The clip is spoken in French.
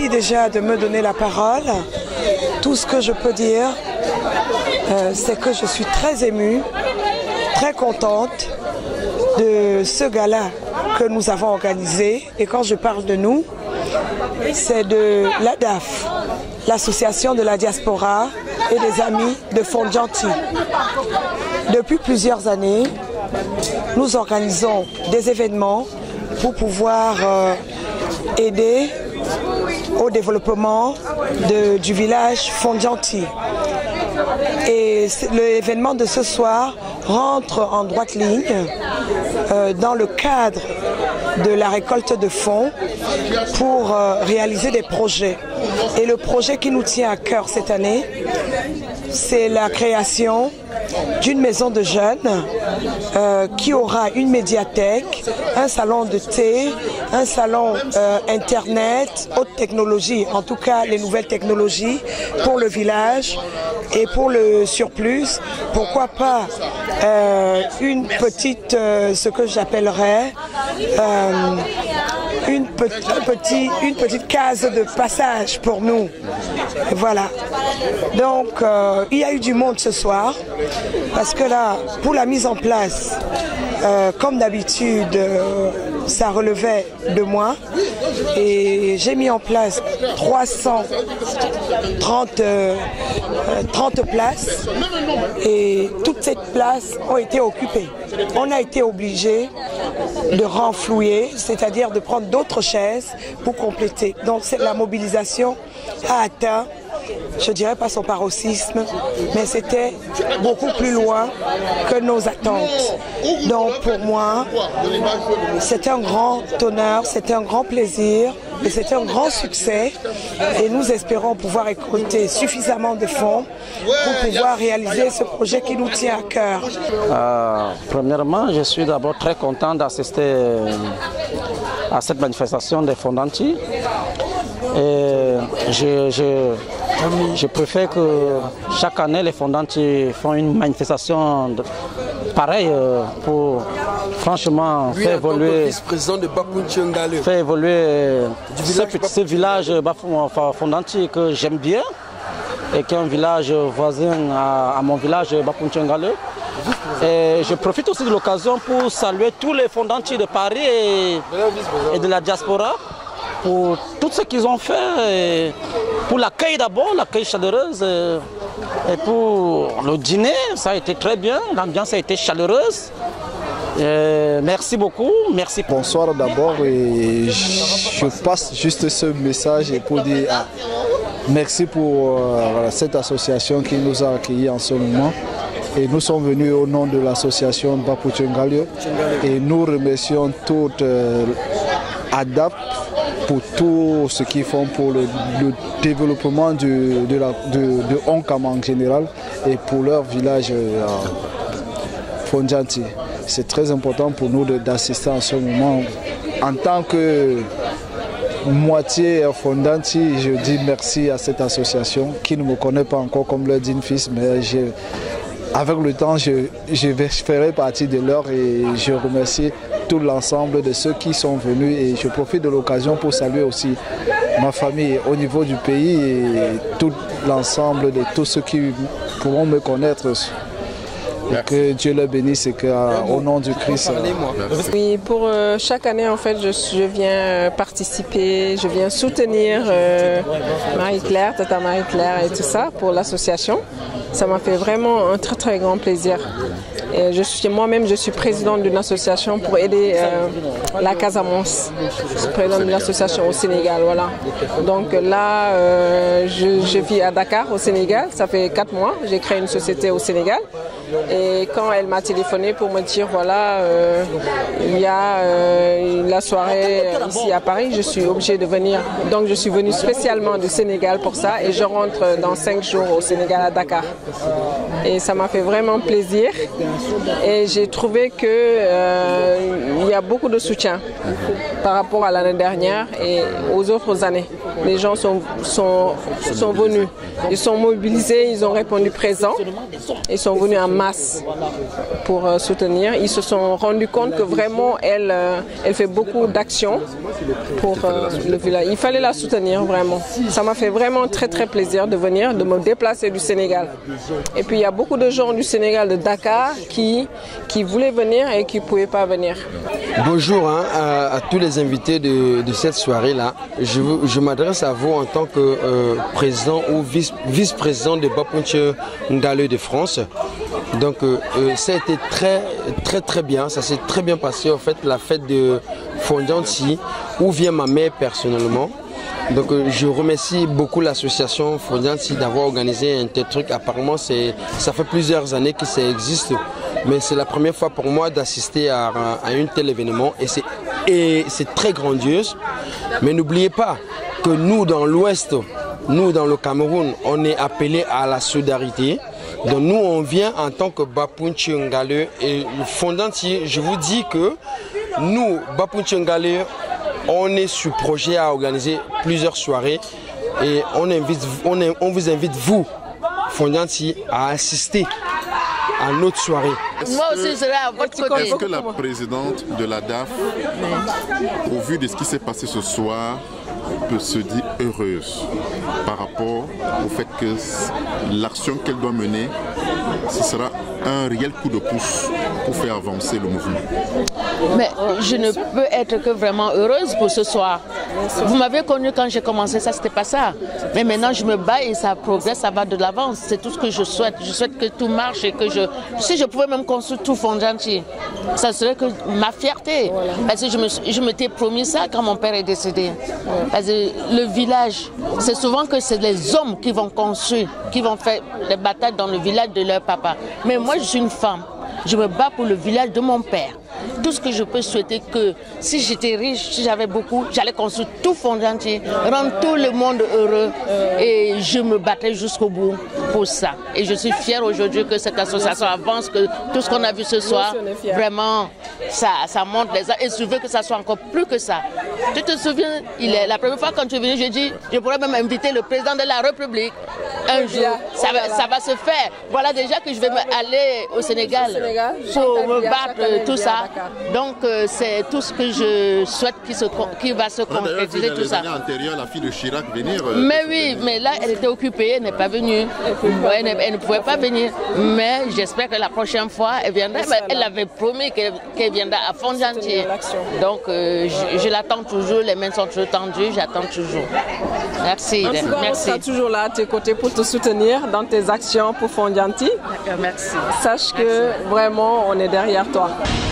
Merci déjà de me donner la parole. Tout ce que je peux dire, c'est que je suis très émue, très contente de ce gala que nous avons organisé. Et quand je parle de nous, c'est de l'ADAF, l'association de la diaspora et des amis de Fondjanti. Depuis plusieurs années, nous organisons des événements pour pouvoir aider au développement du village Fondjanti. Et l'événement de ce soir rentre en droite ligne dans le cadre de la récolte de fonds pour réaliser des projets. Et le projet qui nous tient à cœur cette année, c'est la création d'une maison de jeunes qui aura une médiathèque, un salon de thé, un salon internet, haute technologie, en tout cas les nouvelles technologies pour le village. Et pour le surplus, pourquoi pas une petite, ce que j'appellerais une petite case de passage pour nous. Voilà. Donc, il y a eu du monde ce soir, parce que là, pour la mise en place, comme d'habitude, ça relevait de moi. Et j'ai mis en place 330 places. Et toutes ces places ont été occupées. On a été obligé de renflouer, c'est-à-dire de prendre d'autres chaises pour compléter. Donc la mobilisation a atteint, je dirais pas son paroxysme, mais c'était beaucoup plus loin que nos attentes. Donc pour moi, c'était un grand honneur, c'était un grand plaisir et c'était un grand succès. Et nous espérons pouvoir récolter suffisamment de fonds pour pouvoir réaliser ce projet qui nous tient à cœur. Premièrement, je suis d'abord très content d'assister à cette manifestation des Fondjanti. Et je préfère que chaque année les Fondjanti font une manifestation pareille pour franchement faire évoluer ce village Fondjanti que j'aime bien et qui est un village voisin à mon village Bapuntchengale. Et je profite aussi de l'occasion pour saluer tous les Fondjanti de Paris et de la diaspora pour tout ce qu'ils ont fait, pour l'accueil d'abord, l'accueil chaleureuse, et pour le dîner, ça a été très bien, l'ambiance a été chaleureuse. Merci beaucoup, merci. Bonsoir d'abord, et je passe juste ce message pour dire merci pour cette association qui nous a accueillis en ce moment. Et nous sommes venus au nom de l'association Bapuntchengale et nous remercions toute ADAP pour tout ce qu'ils font pour le développement de Onkam en général et pour leur village Fondjanti. C'est très important pour nous d'assister en ce moment. En tant que moitié Fondjanti, je dis merci à cette association qui ne me connaît pas encore comme leur digne fils, mais avec le temps, je ferai partie de leur et je remercie tout l'ensemble de ceux qui sont venus et je profite de l'occasion pour saluer aussi ma famille au niveau du pays et tout l'ensemble de tous ceux qui pourront me connaître. Et que Dieu le bénisse et qu'au nom du Christ. Oui, pour chaque année en fait, je viens participer, je viens soutenir Marie-Claire, Tata Marie-Claire et tout ça pour l'association. Ça m'a fait vraiment un très très grand plaisir. Moi-même, je suis présidente d'une association pour aider la Casamance. Je suis présidente d'une association au Sénégal, voilà. Donc là, je vis à Dakar, au Sénégal. Ça fait 4 mois. J'ai créé une société au Sénégal. Et quand elle m'a téléphoné pour me dire, voilà, il y a la soirée ici à Paris, je suis obligée de venir. Donc je suis venue spécialement du Sénégal pour ça et je rentre dans 5 jours au Sénégal à Dakar. Et ça m'a fait vraiment plaisir. Et j'ai trouvé qu'il y a beaucoup de soutien par rapport à l'année dernière et aux autres années. les gens sont venus. Ils sont mobilisés, ils ont répondu présent. Ils sont venus en masse pour soutenir. Ils se sont rendus compte que vraiment, elle fait beaucoup d'actions pour le village. Il fallait la soutenir vraiment. Ça m'a fait vraiment très très plaisir de venir, de me déplacer du Sénégal. Et puis il y a beaucoup de gens du Sénégal, de Dakar, qui voulaient venir et qui ne pouvaient pas venir. Bonjour à tous les invités de cette soirée-là. Je m'adresse à vous en tant que président ou vice-président de Bapunche Ngale de France. Donc ça a été très bien, ça s'est très bien passé en fait, la fête de Fondianti, où vient ma mère personnellement. Donc je remercie beaucoup l'association Fondianti d'avoir organisé un tel truc. Apparemment ça fait plusieurs années que ça existe, mais c'est la première fois pour moi d'assister à un tel événement et c'est très grandiose. Mais n'oubliez pas que nous dans l'Ouest, nous dans le Cameroun, on est appelés à la solidarité. Donc nous on vient en tant que Bapunche Ngale et Fondianti. Je vous dis que nous, Bapunche Ngale, on est sur projet à organiser plusieurs soirées et on vous invite, vous, Fondianti, à assister à notre soirée. Moi aussi, je serai à votre côté. Est-ce que la présidente de la DAF, au vu de ce qui s'est passé ce soir, peut se dire heureuse par rapport au fait que l'action qu'elle doit mener, ce sera un réel coup de pouce pour faire avancer le mouvement? Mais je ne peux être que vraiment heureuse pour ce soir. Vous m'avez connue quand j'ai commencé, ça c'était pas ça. Mais maintenant je me bats et ça progresse, ça va de l'avant. C'est tout ce que je souhaite. Je souhaite que tout marche et que si je pouvais même construire tout Fondianti, ça serait que ma fierté. Voilà. Parce que je m'étais promis ça quand mon père est décédé. Parce que le village, c'est souvent que c'est les hommes qui vont construire, qui vont faire les batailles dans le village de leur papa. Mais moi je suis une femme. Je me bats pour le village de mon père. Tout ce que je peux souhaiter, que si j'étais riche, si j'avais beaucoup, j'allais construire tout Fondianti, rendre tout le monde heureux. Et je me battais jusqu'au bout pour ça. Et je suis fière aujourd'hui que cette association avance, que tout ce qu'on a vu ce soir, vraiment, ça monte les ans. Et je veux que ça soit encore plus que ça. Tu te souviens, la première fois quand tu es venu, j'ai dit, je pourrais même inviter le président de la République. Un jour, ça va se faire. Voilà déjà que je vais aller au Sénégal pour me battre, tout ça. Donc c'est tout ce que je souhaite qui va se concrétiser, tout ça. La fille de Chirac venir. Mais oui, mais là elle était occupée, elle n'est pas venue. Elle ne pouvait pas venir. Mais j'espère que la prochaine fois elle viendra. Elle avait promis qu'elle viendra à Fondianti. Donc je l'attends toujours, les mains sont toujours tendues, j'attends toujours. Merci. On sera toujours là à tes côtés pour te soutenir dans tes actions pour Fondianti. Merci. Sache que vraiment on est derrière toi.